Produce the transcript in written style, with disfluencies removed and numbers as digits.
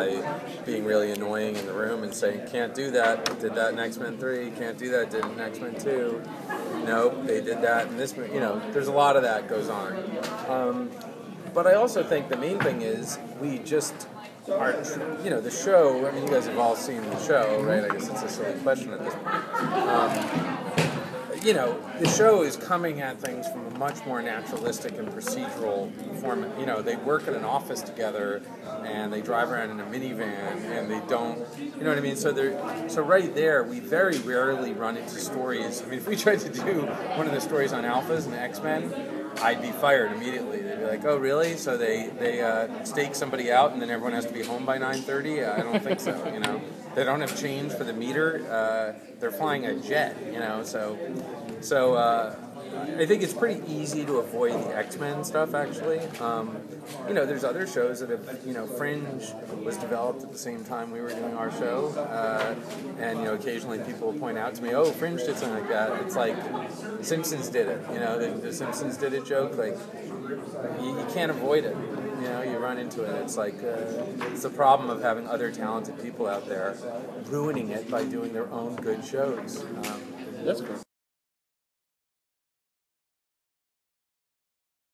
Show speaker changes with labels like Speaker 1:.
Speaker 1: by being really annoying in the room and saying, can't do that, did that in X-Men 3, can't do that, did it in X-Men 2, nope, they did that in this movie, there's a lot of that goes on. But I also think the main thing is we just are, the show, I mean, you guys have all seen the show, right? I guess it's a silly question at this point. The show is coming at things from a much more naturalistic and procedural form. They work in an office together, and they drive around in a minivan, and they don't, you know what I mean? So right there, we very rarely run into stories. I mean, if we tried to do one of the stories on Alphas and X-Men, I'd be fired immediately. They'd be like, "Oh, really? So they stake somebody out, and then everyone has to be home by 9:30?" I don't think so. They don't have change for the meter. They're flying a jet. So I think it's pretty easy to avoid the X-Men stuff. Actually, there's other shows that have, Fringe was developed at the same time we were doing our show, and occasionally people will point out to me, "Oh, Fringe did something like that." It's like Simpsons did it. The Simpsons did a joke. Like you can't avoid it. You run into it. It's like it's the problem of having other talented people out there ruining it by doing their own good shows.
Speaker 2: That's cool.